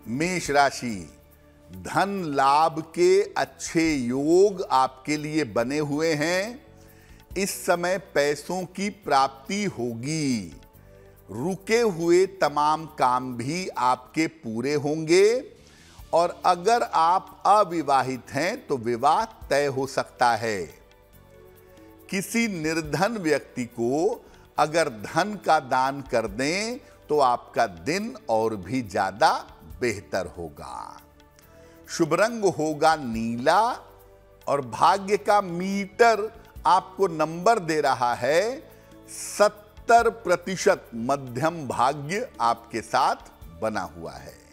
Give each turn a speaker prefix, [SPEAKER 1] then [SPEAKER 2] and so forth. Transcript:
[SPEAKER 1] मेष राशि, धन लाभ के अच्छे योग आपके लिए बने हुए हैं। इस समय पैसों की प्राप्ति होगी। रुके हुए तमाम काम भी आपके पूरे होंगे और अगर आप अविवाहित हैं तो विवाह तय हो सकता है। किसी निर्धन व्यक्ति को अगर धन का दान कर दें तो आपका दिन और भी ज्यादा बेहतर होगा। शुभ रंग होगा नीला और भाग्य का मीटर आपको नंबर दे रहा है 70%। मध्यम भाग्य आपके साथ बना हुआ है।